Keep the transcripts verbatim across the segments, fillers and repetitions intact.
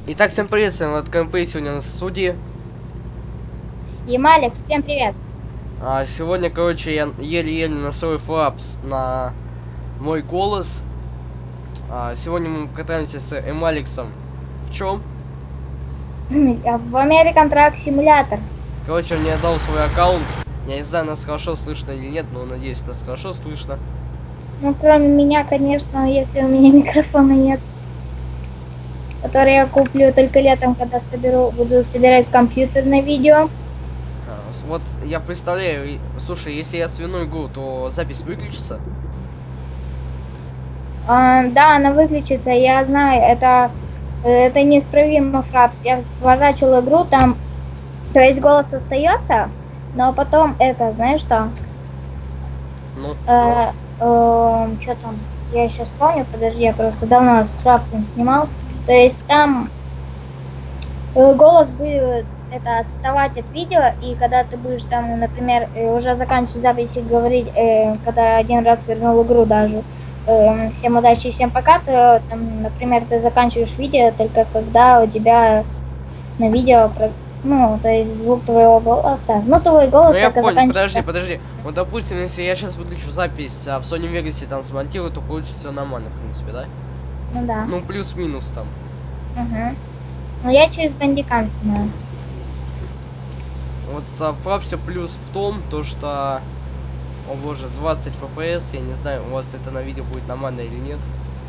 Итак, всем привет, всем от КМП, сегодня у нас в студии. Емалик, всем привет. А, сегодня, короче, я еле-еле настроил флапс на мой голос. А, сегодня мы катаемся с Эмаликсом. В чем? В American Truck Simulator. Короче, он мне дал свой аккаунт. Я не знаю, нас хорошо слышно или нет, но надеюсь, нас хорошо слышно. Ну, кроме меня, конечно, если у меня микрофона нет. Который я куплю только летом, когда соберу, буду собирать компьютерное видео. А, вот я представляю, и- слушай, если я свиной гу, то запись выключится? А, да, она выключится, я знаю, это, это неисправимо, фрапс. Я сворачивал игру, там, то есть голос остается, но потом это, знаешь что? Ну, Э, э, что там? Я сейчас помню, подожди, я просто давно с фрапсом снимал. То есть там Э, голос будет это отставать от видео, и когда ты будешь там, например, э, уже заканчивать запись и говорить, э, когда один раз вернул игру даже, э, всем удачи, всем пока, то, там, например, ты заканчиваешь видео только когда у тебя на видео, ну, то есть звук твоего голоса, ну, твой ну голос я только понял, подожди, заканчивается. подожди. Вот, допустим, если я сейчас выключу запись, а в Sony Vegas там смонтирую, то получится все нормально, в принципе, да? Ну да. Ну, плюс-минус там. Угу. Но я через бандикам снимаю. Вот а, фрапсе плюс в том, то что, о боже, двадцать эф пи эс, я не знаю, у вас это на видео будет нормально или нет.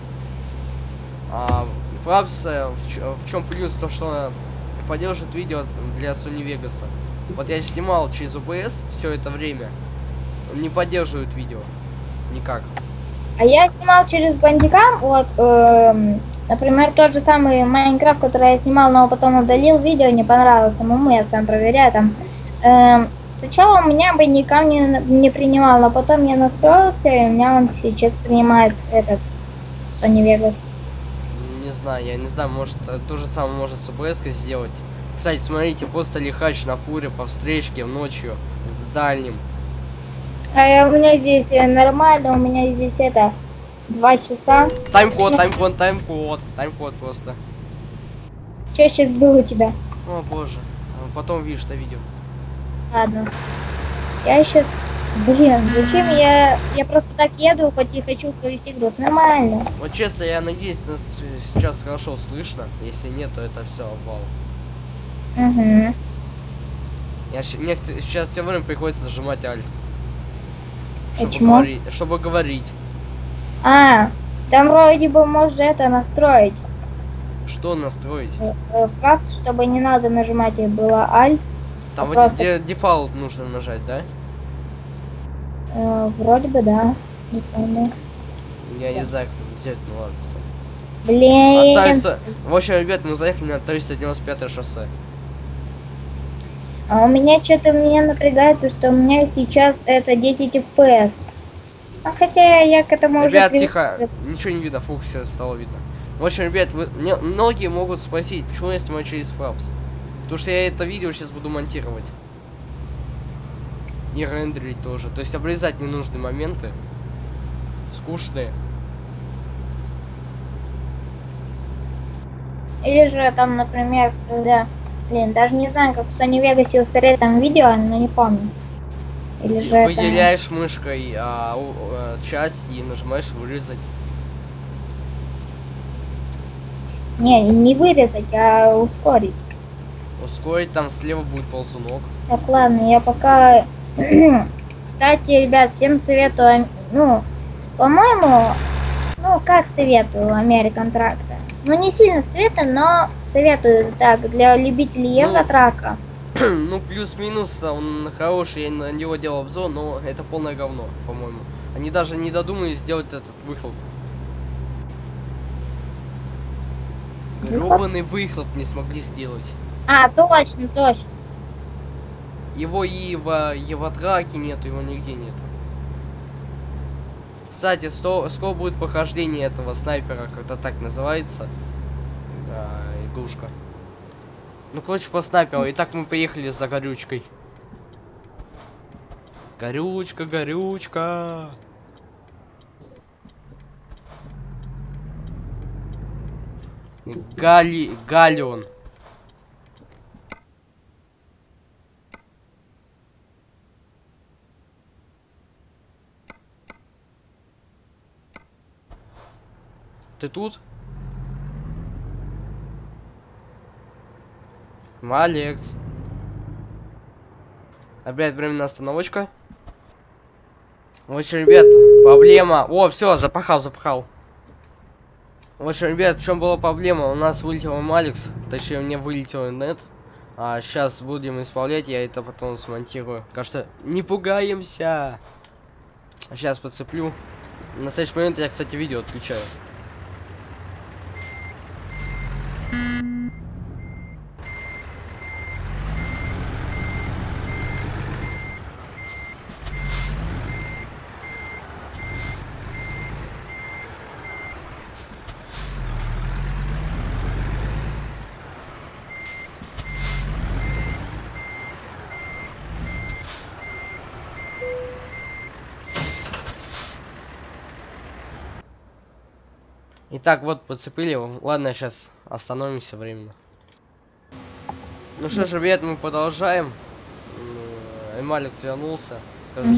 А фрапсе в чем плюс, то что поддержит видео для Sony Vegas. Вот я снимал через о бэ эс все это время, он не поддерживает видео никак. А я снимал через бандикам, вот, эм, например, тот же самый Майнкрафт, который я снимал, но потом удалил видео, не понравилось самому, я сам проверяю там. Эм, сначала у меня бандикам не, не принимал, но потом я настроился, и у меня он сейчас принимает этот Sony Vegas. Не знаю, я не знаю, может э, то же самое может с о бэ эс сделать. Кстати, смотрите, просто лихач на фуре по встречке ночью с дальним. А я- у меня здесь э, нормально, у меня здесь это два часа. Тайм-код, Ну, тайм-код, тайм-код, тайм-код просто. что сейчас было у тебя? О боже, а потом видишь на видео. Ладно. Я сейчас... Блин, зачем я... Я просто так еду, хоть и хочу повести груз. Нормально. Вот честно, я надеюсь, нас сейчас хорошо слышно. Если нет, то это все обвал. Угу. Я, щ- мне ст- сейчас все время приходится зажимать альт. Чтобы Почему? говорить. Чтобы говорить. А, там вроде бы можно это настроить. Что настроить? Э, э, Фрапс, чтобы не надо нажимать, и было Alt. Там а вот просто... где дефолт нужно нажать, да? э, вроде бы да. Не помню. Я не знаю, как взять, ну ладно. Блин. Остается... В общем, ребят, мы заехали на триста девяносто пятое шоссе. А у меня что-то меня напрягает, то, что у меня сейчас это десять эф пи эс. А хотя я к этому Ребят, уже тихо, привык. ничего не видно, фух, все стало видно. В общем, ребят, вы... мне... многие могут спросить, почему я снимаю через фрапс. Потому что я это видео сейчас буду монтировать. И рендерить тоже. То есть обрезать ненужные моменты. Скучные. Или же там, например, когда... Блин, даже не знаю, как в Sony Vegas устареть там видео, но не помню. Или же это... Выделяешь мышкой а, у, а, часть и нажимаешь вырезать. Не, не вырезать, а ускорить. Ускорить, там слева будет ползунок. Так, ладно, я пока... Кстати, ребят, всем советую, ну, по-моему, ну, как советую American Truck. Ну, не сильно советую, но советую так, для любителей Ну, Евротрака. ну, плюс-минус, он хороший, я на него делал обзор, но это полное говно, по-моему. Они даже не додумались сделать этот выхлоп. Грёбаный выхлоп не смогли сделать. А, точно, точно. Его и в Евротраке нету, его нигде нету. Кстати, сто, скоро будет прохождение этого снайпера, как-то так называется. А, игрушка. Ну, короче, по снайперу. Итак, мы поехали за горючкой. Горючка, горючка. Гали... Галион. Ты тут? Алекс. Опять временная остановочка. В общем, ребят, проблема. О, все, запахал, запахал. В общем, ребят, в чем была проблема? У нас вылетел Алекс, точнее, мне вылетел нет. А сейчас будем исправлять, я это потом смонтирую. Кажется, не пугаемся. Сейчас подцеплю. На следующий момент я, кстати, видео отключаю. Итак, вот подцепили. Ладно, сейчас остановимся временно. Ну что ж, ребят, мы продолжаем. Алекс вернулся. Скажи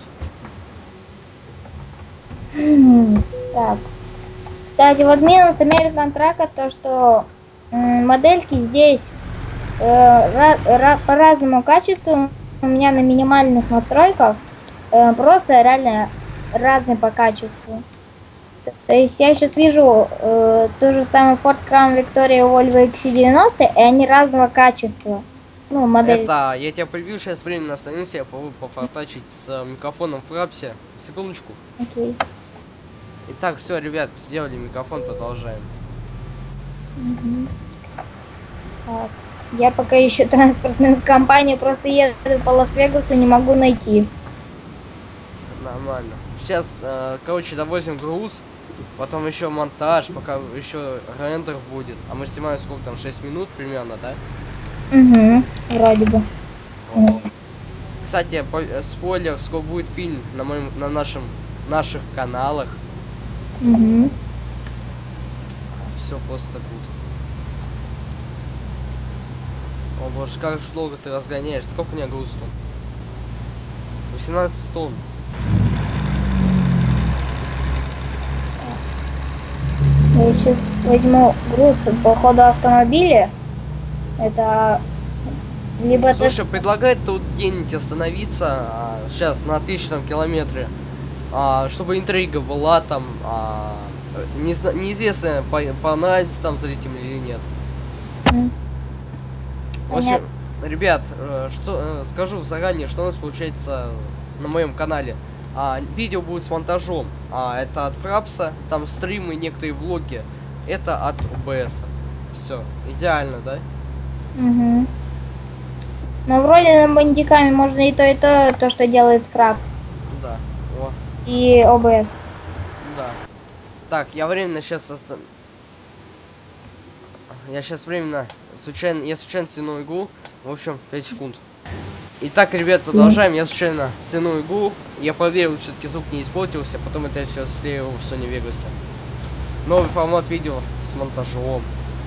что-нибудь. Так. Кстати, вот минус American Truck то, что модельки здесь э, по разному качеству. У меня на минимальных настройках э, просто реально разные по качеству. То есть я сейчас вижу э, то же самое Ford Crown Victoria, Volvo икс си девяносто, и они разного качества. Ну, модель. Это, я тебя прибью, сейчас временно остановился, я попробую пофортачить с э, микрофоном в фрапсе. Секундочку. Окей. Итак, все, ребят, сделали микрофон, продолжаем. Угу. Так. Я пока еще транспортную компанию, просто еду по Лас-Вегасу, не могу найти. Нормально. Сейчас, э, короче, довозим груз, потом еще монтаж, пока еще рендер будет. А мы снимаем сколько там, шесть минут примерно, да? Угу, вроде бы. О. Кстати, по, э, спойлер, скоро будет фильм на моем, на нашем, наших каналах. Угу. Все просто будет. О боже, как же долго ты разгоняешь. Сколько у меня груз тут? восемнадцать тонн. Я сейчас возьму груз по ходу автомобиля. Это либо... Слушай, это... предлагает тут где-нибудь остановиться а, сейчас на тысячном километре, а, чтобы интрига была там, а, не, неизвестно, по, понравится там зрителям или нет. Mm. В общем, ребят, что скажу заранее, что у нас получается на моем канале. А, видео будет с монтажом. А, это от Фрапса, там стримы, некоторые влоги. Это от о бэ эс. Все, идеально, да? Угу. Ну, вроде на бандиками можно и то, и то, то, что делает Фрапс. Да. О. И о бэ эс. Да. Так, я временно сейчас состав... Я сейчас временно случайно, я случайно стяну игру. В общем, пять секунд. Итак, ребят, продолжаем. Я случайно стяну игру. Я проверил, все-таки звук не испортился. Потом это я все слею в Sony Vegas. Новый формат видео с монтажом.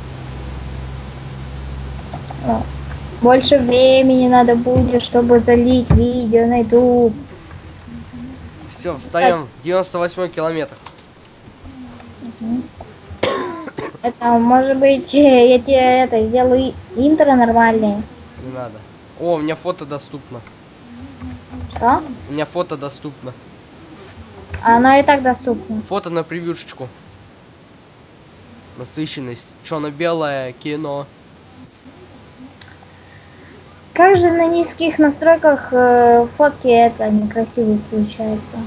Больше времени надо будет, чтобы залить видео на YouTube. Все, встаем. девяносто восьмой километр. Угу. Это, может быть, я тебе это сделаю интро нормальное. Не надо. О, у меня фото доступно. Что? У меня фото доступно. Оно и так доступно. Фото на превьюшечку. Насыщенность. Черно-белое кино. Как же на низких настройках э, фотки это некрасиво получается.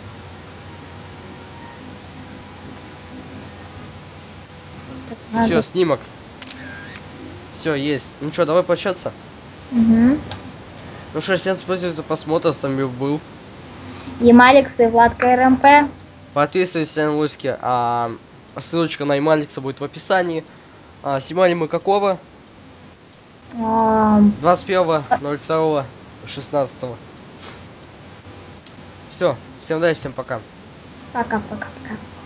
Все, снимок. Все, есть. Ну что, давай прощаться. Угу. Ну что, всем спасибо за просмотр, с вами был Емалекс и Влад ка эр эм пэ. Подписывайтесь на Луськи, а ссылочка на Емалекса будет в описании. А, снимали мы какого? А... двадцать первого ноль второго шестнадцатого. Все, всем удачи, всем пока. Пока-пока-пока.